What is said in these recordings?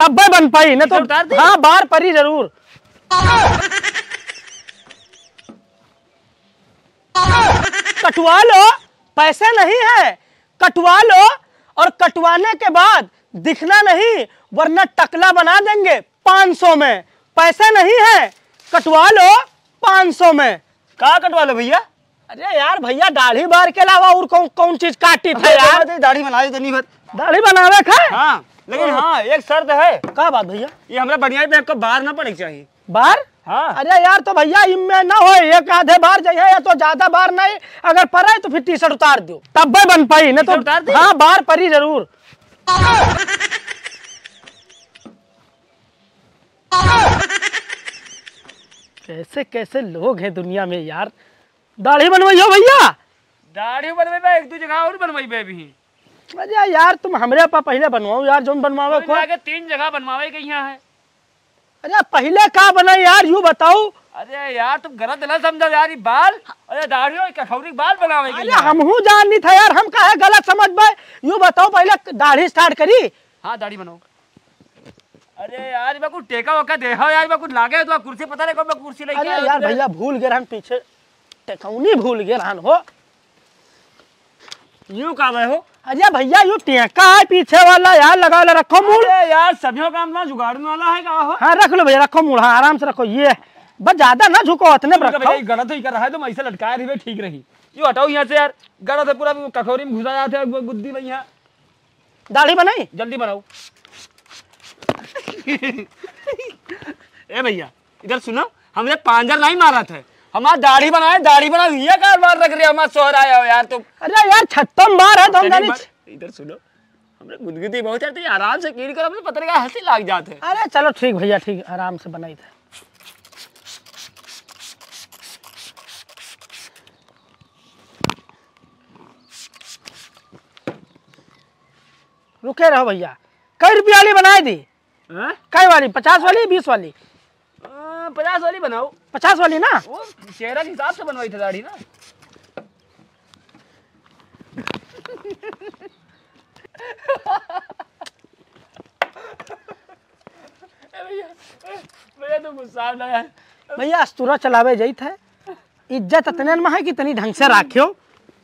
अब बन पाई न तो हाँ बार परी जरूर। कटवा लो, पैसे नहीं है, कटवा लो और कटवाने के बाद दिखना नहीं वरना टकला बना देंगे 500 में। पैसे नहीं है, कटवा लो 500 में। कहाँ कटवा लो भैया? अरे यार भैया दाढ़ी बार के अलावा और कौन कौन चीज काटी था यार? दाढ़ी बना दो नहीं दाढ़ी बनावे का? हाँ लेकिन हाँ एक शर्त है। क्या बात भैया? ये हमारा बढ़िया पे आपको बाहर ना पड़े चाहिए। बार? हाँ। अरे यार तो भैया इनमें ना हो, एक आधे बार जाइए या तो ज्यादा बार नहीं, अगर पड़े तो फिर टी शर्ट उतार दो तब बन पाई न तो हाँ बार परी जरूर। कैसे कैसे लोग हैं दुनिया में यार। दाढ़ी बनवाइयो भैया। दाढ़ी बनवे एक दो जगह और बनवाई भी। अरे यार तुम हमरे पास पहले बनवाओ यार, जो बनवावे को आगे 3 जगह बनवावे के यहाँ है। अरे पहले का बना यार यूँ बताओ। अरे यार तुम गलत ना समझो यार, ये बाल अरे दाढ़ी और कठौरी बाल बनावे के। अरे हमहू जान नहीं था यार, हम काहे गलत समझ पाए। यूँ बताओ पहले दाढ़ी स्टार्ट करी। हाँ दाढ़ी बनाओ। अरे यार मैं कुछ टेका वका देखा यार, मैं कुछ लागे तो कुर्सी पता नहीं कब मैं कुर्सी लेके। अरे यार भैया भूल गए हम, पीछे टेकौनी भूल गए हो। यूँ काम है हो। अरे भैया यूँ टेका है पीछे वाला यार, लगा ले रखो मूल। यार सभी काम ना जुगाड़ने वाला है का हो। हाँ रख लो भैया, रखो मूल, हाँ आराम से रखो। ये बस ज्यादा ना झुको, इतने रखो। गलत ही कर रहा है तुम, ऐसे लटकाए रही ठीक रही। यूँ हटाओ यहाँ से यार, गलत है पूरा कटोरी में घुसा जाते हैं बुद्धि में। यहाँ दाढ़ी बनाई जल्दी बनाओ। ए भैया इधर सुनो, हमने 5,000 नहीं मारा था, हमारा दाढ़ी बनाए। दाढ़ी बना ये कार बार रख रही है हमारा सोहर आया हो यार तुम। अरे यार 56 बार है तुम। इधर सुनो, हमने गुदगुदी बहुत चढ़ती, आराम से कीड़ कर, हमने पता नहीं हंसी लाग जाते। अरे चलो ठीक भैया ठीक, आराम से बनाई था। रुके रहो भैया। कई रुपया वाली बनाए दी? कई वाली? 50 वाली 20 वाली? 50 वाली बनाओ। 50 वाली ना? वो चेहरा के हिसाब से बनवाई थी दाढ़ी ना। भैया तो गुस्सा ना यार। भैया अस्तूरा चलावे जाई था, इज्जत इतने में है कि तनी ढंग से राखियो।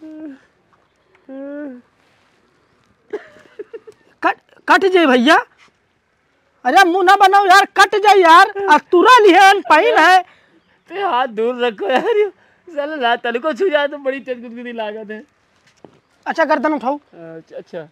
कट जाए भैया। अरे मुंह ना बनाओ यार, कट जाए यार। अस्तूरा लिहन पाइन है। ते हाथ दूर रखो यार, साला ना तल को छू जाए तो बड़ी तेज गुदगुदी लागत है। अच्छा गर्दन उठाओ। अच्छा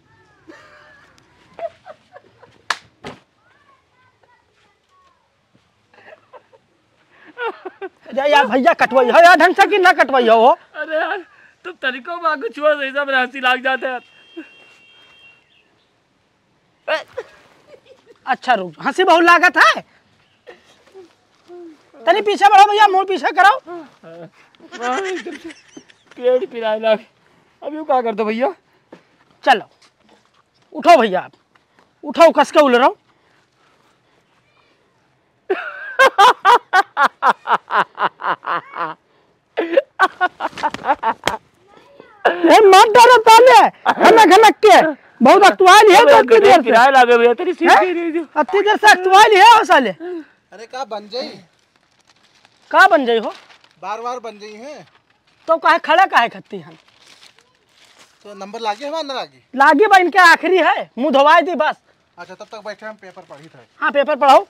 यार भैया कटवाई हो यार ढंग से कि ना कटवाई हो। अरे यार तुम तरीकों में आगे छुआ सही सब हंसी लाग जाते हैं। अच्छा रुक, हंसी बहुत लागत है। तनी पीछे बढ़ो भैया, मुंह पीछे कराओ। पेड़ पिराए लाग। अब यूँ क्या कर दो भैया? चलो उठो भैया, आप उठो, कस के उल रहो। मत डरो ताले, खनक के बहुत अक्टुआल है। तो अत्ती देर किराया लागे भैया तेरी सीट अत्ती देर से अक्टुआल है हो साले। अरे का बन जाई? का बन जाई हो? बार बन जाई है तो काहे खड़ा काहे खत्ती हम? तो नंबर लागे हमारा अंदर आगे लागे बा, इनके आखिरी है, मुंह धोवाई दी बस। अच्छा तब तक बैठे हम पेपर पढ़ी थे। हाँ पेपर पढ़ाओ।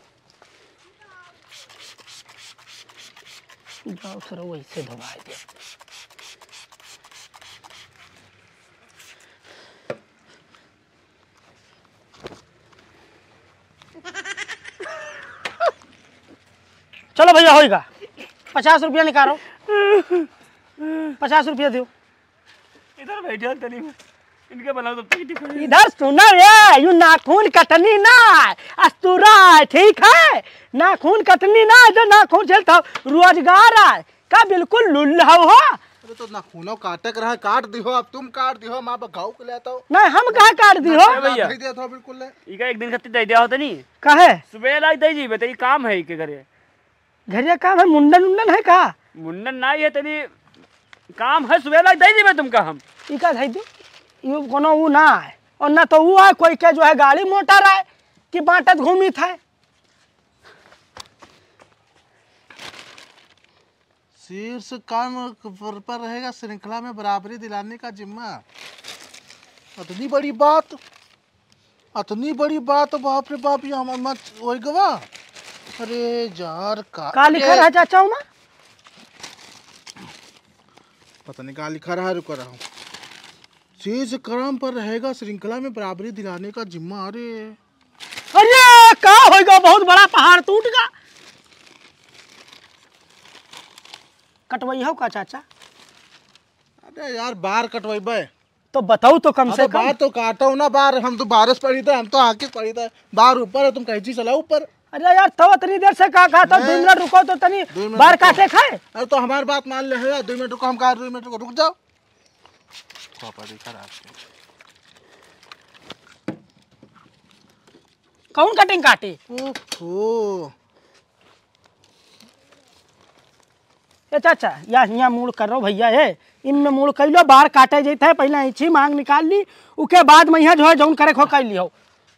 जाओ सर वैसे धोवाई दे। चलो भैया होएगा। 50 रुपया निकालो। 50 रुपया दो। इधर बैठे तनी इनके बनाओ तो इधर सुनो ये, यू नाखून कटनी ना अस्तूरा है, ठीक है? नाखून कटनी ना, जो नाखून चलता रोजगार है का बिल्कुल लुल्ला हो। अरे तो नाखूनों काटे रहा, काट दिहो, अब तुम काट दिहो, माँ बगाऊ के ले आता हूँ। नहीं हम कहा काट दी हो भैया दिया था बिल्कुल। इका एक दिन खत्ती दे दिया होता नहीं कहे सुबह लाई दे जी बताइए काम है के घरे। घरिया काम है, मुंडन उंडन है का? मुंडन ना है तनी काम है, सुबह लाई दे जी मैं तुमका हम इका धई दो। यू कोनो वो ना है और ना तो वो है कोई के जो है गाड़ी मोटर है, कि बांटत घूमी था। शीर्ष काम पर रहेगा श्रृंखला में बराबरी दिलाने का जिम्मा। इतनी बड़ी बात, इतनी बड़ी बात, बाप रे बाप, ये हम मत वही गवा। अरे यार का लिखा रहा चाचा उमा? पता नहीं कहाँ लिखा रहा है, रुक रहा हूँ। शीर्ष क्रम पर रहेगा श्रृंखला में बराबरी दिलाने का जिम्मा। अरे अरे का होगा, बहुत बड़ा पहाड़ टूट गया। कटवई हो का चाचा? अरे यार बार कटवाई तो बताओ तो कम से कम। बार तो काटो ना, बार हम तो बारिश पड़ी था, हम तो आके पड़ी था। बार ऊपर है, तुम कैची चलाओ ऊपर। अरे यार तो इतनी देर से कहा था 2 मिनट रुको तो तनी बार काटे खाए। अरे तो हमारी बात मान ले यार, 2 मिनट रुको, हम कहा 2 मिनट रुको, रुक जाओ। कौन कटिंग काटी? ओहो ए चाचा या यहाँ मूड़ कर रहा भैया है, इनमें मूड़ कर लो, बाहर काटे जाते है, पहले इच्छी मांग निकाल ली, उसके बाद में यहाँ जो है जौन करे खो कर लियो।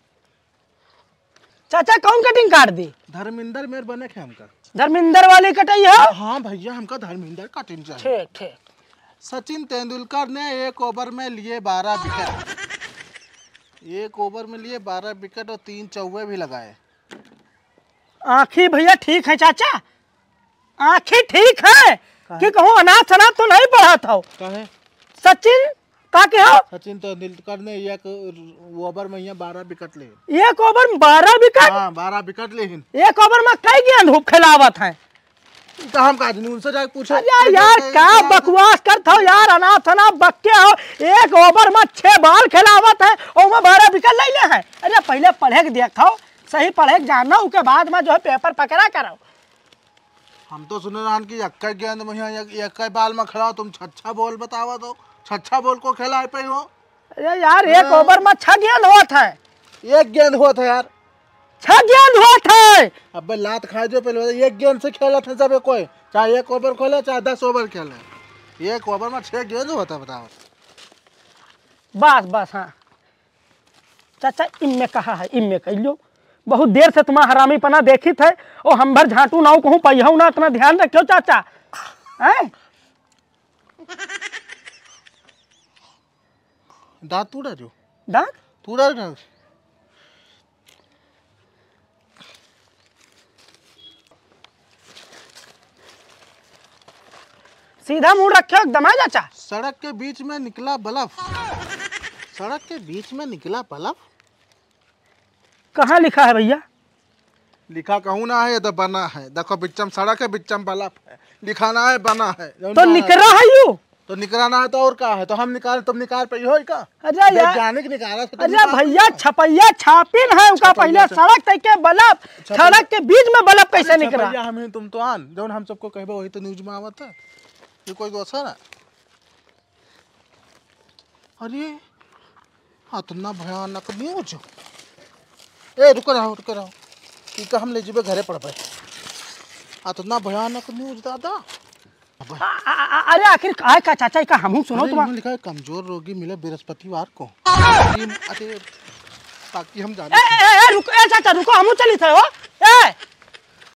चाचा कौन कटिंग काट दी? धर्मिंदर मेर बने खे हमका। धर्मिंदर वाली कटाई है? हाँ भैया, हमका धर्मिंदर कटिंग चाहिए। ठीक ठीक। सचिन तेंदुलकर ने 1 ओवर में लिए 12 विकेट। 1 ओवर में लिए 12 विकेट और 3 चौवे भी लगाए। आँखी भैया ठीक है चाचा, आँखी ठीक है कि कहूँ अनाथ अनाथ तो नहीं पढ़ा था। कहे सचिन का के हो? सचिन तेंदुलकर ने 1 ओवर में यहाँ 12 विकेट ले। 1 ओवर में 12 विकेट? हाँ 12 विकेट ले। 1 ओवर में कई गेंद खिलावत है? तो हम का उनसे जाके पूछो। अरे यार क्या बकवास करते हो यार, अनाथ अनाथ बच्चे हो। 1 ओवर में 6 बॉल खिलावत है और में 12 विकेट ले ले है। अरे पहले पढ़े के देखो, सही पढ़े के जानना, उसके बाद में जो है पेपर पकड़ा करो। हम तो सुने रहन कि 1 गेंद में यहाँ 1 बाल में खिलाओ, तुम 6 बॉल बतावा दो, 6 बॉल को खिलाए पे हो। अरे यार 1 ओवर में 6 गेंद होता है। 1 गेंद हुआ था यार, 6 गेंद होता है। अब लात खा जो पहले 1 गेंद से खेला था सब कोई, चाहे 1 ओवर खेले चाहे 10 ओवर खेले, 1 ओवर में 6 गेंद होता, बताओ। बस बस हाँ चाचा, इनमें कहा है, इनमें कह लो। बहुत देर से तुम्हारा हरामी पना देखी थे और हम भर झाटू नाव कहूँ पहिया ना, इतना ध्यान रखो चाचा। हैं? दांत टूटा जो दांत टूटा ना। सीधा मुंह रखे एकदम है चाचा। सड़क के बीच में निकला बल्ब, सड़क के बीच में निकला बल्ब। कहाँ लिखा है भैया? लिखा कहूँ ना है, ये तो बना है। देखो बिच्चम सड़क है, बिच्चम बल्ब है, लिखाना है बना है। तो निकला है यू, तो निकलना है तो और क्या है, तो हम निकाल, तुम निकाल पे हो का? अरे यार, वैज्ञानिक निकाला। अरे भैया छपैया छापिन है उनका, पहले सड़क तक के बल्ब, सड़क के बीच में बल्ब कैसे निकला? हमें तुम तो आन जो हम सबको कहबो वही तो न्यूज में आवत है, ये कोई दोस्त है ना? अरे इतना भयानक न्यूज। ए रुक रहो, इका हम ले जीबे घरे पड़बे। इतना भयानक न्यूज दादा। अरे आखिर आए का चाचा का हमहू सुनो तुम। लिखा है कमजोर रोगी मिले बृहस्पतिवार को। अरे ताकि हम जाने। रुको चाचा रुको, हमहू चली थे हो।